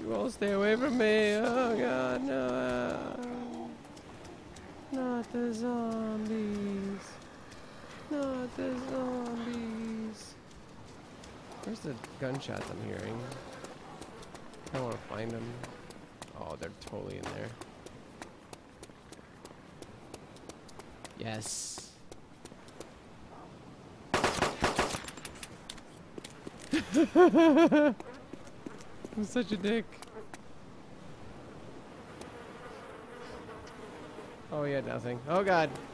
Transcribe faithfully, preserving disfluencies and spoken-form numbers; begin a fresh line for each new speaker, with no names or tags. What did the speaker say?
You all stay away from me. Oh god, no. Not the zombies. Not the zombies. Where's the gunshots I'm hearing? I want to find them. Oh, they're totally in there. Yes. I'm such a dick. Oh, yeah, nothing. Oh, God.